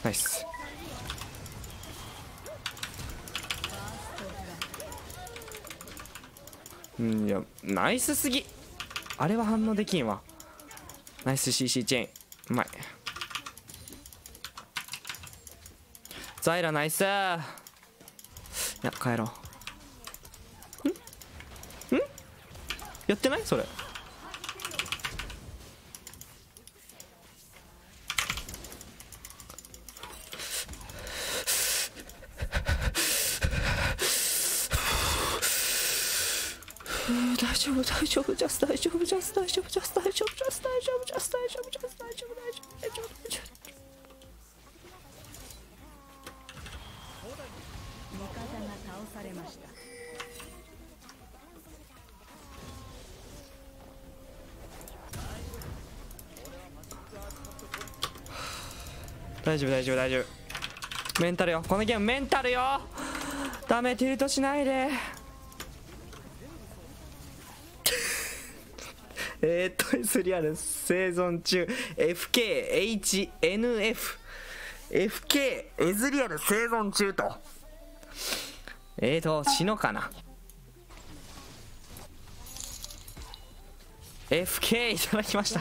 ナイス。いやナイスすぎ。あれは反応できんわ。ナイス CC チェーンうまい。ザイラナイス。いや帰ろう。やってないそれ。大丈夫大丈夫ジャス大丈夫ジャス大丈夫ジャス大丈夫ジャス大丈夫ジャス大丈夫ジャス大丈夫大丈夫大丈夫大丈夫。 味方が倒されました。 大丈夫大丈夫大丈夫。メンタルよこのゲームメンタルよ。ダメティルトしないで。SRL 生存中 FKHNF FK エズリアル生存中と死のかな。 FK いただきました。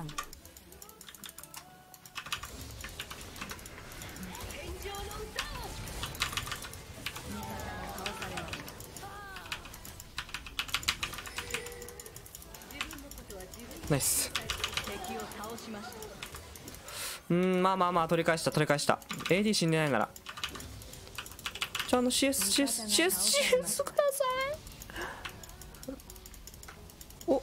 ナイス。まあまあまあ取り返した取り返した。 AD 死んでないならCS ください。お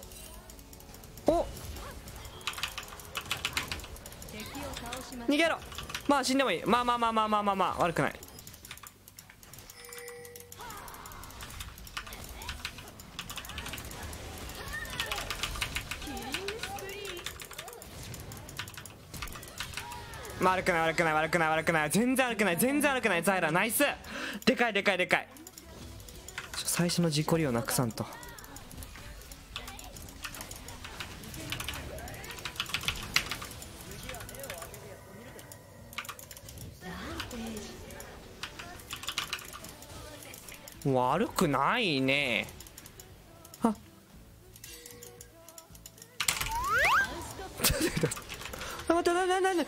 逃げろ。まあ死んでもいい。まあ悪くない。悪くない悪くない悪くない悪くない。全然悪くない全然悪くない。ザイラナイス。でかいでかいでかい。最初の事故りをなくさんと。悪くないね。あ待ってなん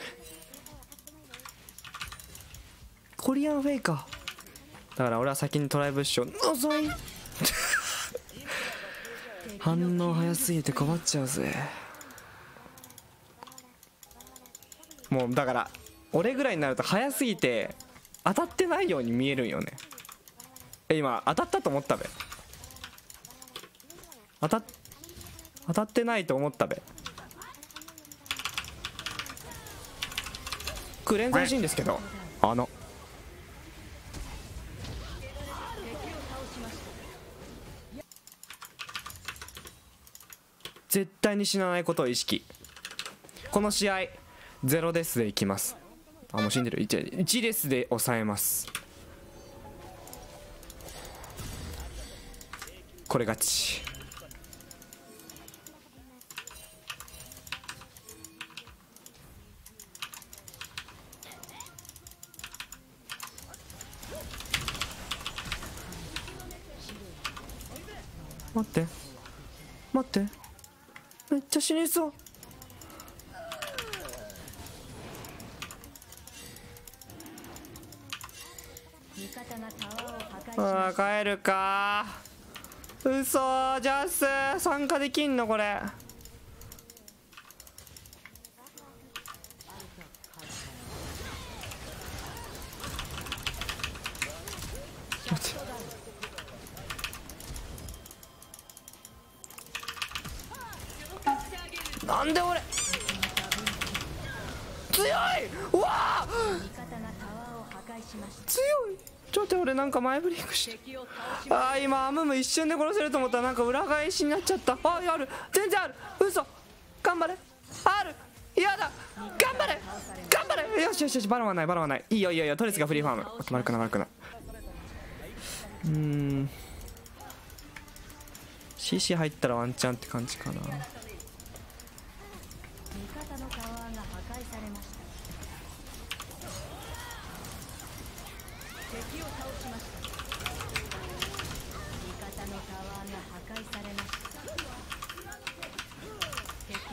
コリアンフェイカーだから俺は先にトライブッシュを遅い反応早すぎて困っちゃうぜ。もうだから俺ぐらいになると早すぎて当たってないように見えるんよね。今当たったと思ったべ。当たってないと思ったべ。クレンズ欲しいんですけど絶対に死なないことを意識。この試合0デスでいきます。もう死んでる。1デスで抑えます。これ勝ち。待ってめっちゃ死にそう。帰るか。嘘ジャス参加できんのこれ。なんで俺強い。うわあ強い。ちょっと俺なんか前ブリンクして。今アムム一瞬で殺せると思ったらなんか裏返しになっちゃった。ある全然ある。嘘頑張れ。あるやだ頑張れよしバロンはないいいよトレスがフリーファーム。悪くない。CC 入ったらワンチャンって感じかな。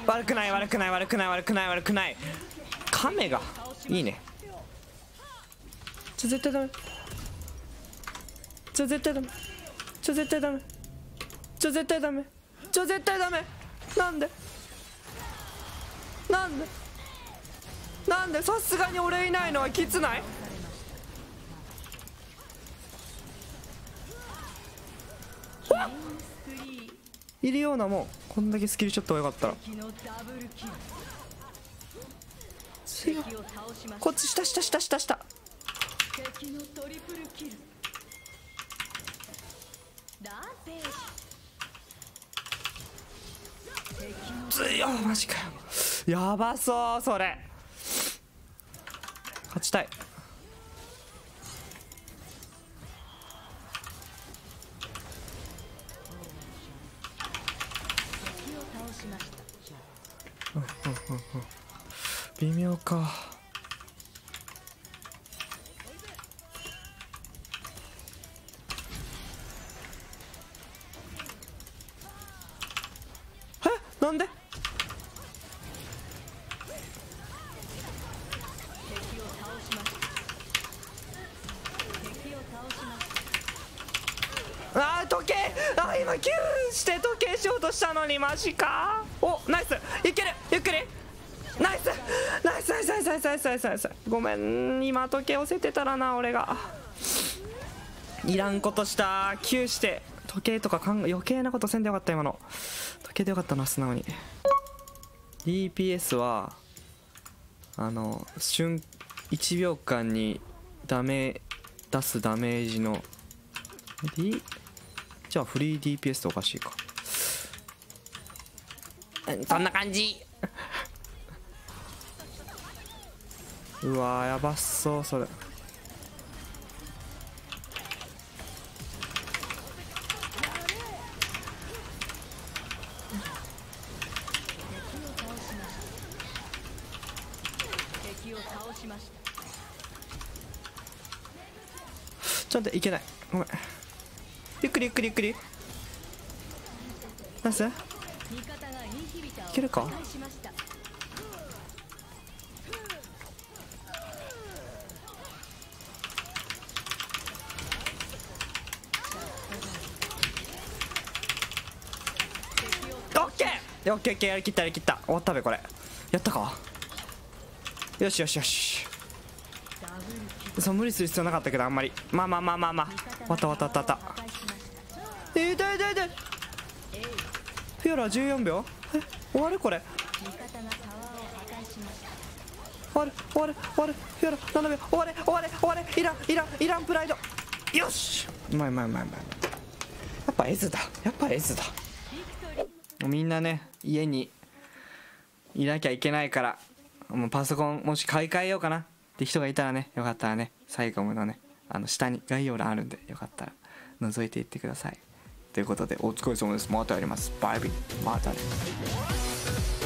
悪くない悪くない悪くない悪くない悪くない。カメがいいね。絶対ダメ。絶対ダメ。絶対ダメ。絶対ダメ。絶対ダメ。なんでなんでなんで。さすがに俺いないのはきつない？いるようなもん。こんだけスキルショットがよかったら。違う、こっち下下下下下。強い。マジかよ。やばそうそれ。勝ちたい。微妙か。え、なんで？あー、時計。あー、今キューして時計しようとしたのに。マジか。お、ナイス。いける。ゆっくり。ナイスナイスナイスナイスナイスナイスナイスナイス。ごめん、今時計押せてたらな。俺がいらんことした。Q して時計とか余計なことせんでよかった。今の時計でよかったな。素直に DPS は1秒間に出すダメージのじゃあフリー DPS っておかしいか。そんな感じ。うわー、やばそうそれ。ちょっといけない。ごめん。ゆっくりゆっくりゆっくり。ナイス。いけるか。オッケーオッケーオッケー。やりきったやりきった。終わったべこれ。やったか。よしよしよし。そう、無理する必要なかったけど、あんまり。まあまあまあまあまあ。終わった終わった終わった。痛い痛い痛い。フィオラ14秒。終わるこれ。終わる終わる終わる。フィオラ7秒。終われ終われ終われ。いらんプライド。よし。うまいうまいうまいうまい。やっぱエズだ。やっぱエズだ。みんなね、家にいなきゃいけないから、もうパソコンもし買い替えようかなって人がいたらね、よかったらね、サイコムのね、下に概要欄あるんで、よかったら覗いていってください。ということで、お疲れ様です。またやります。バイビー。またね。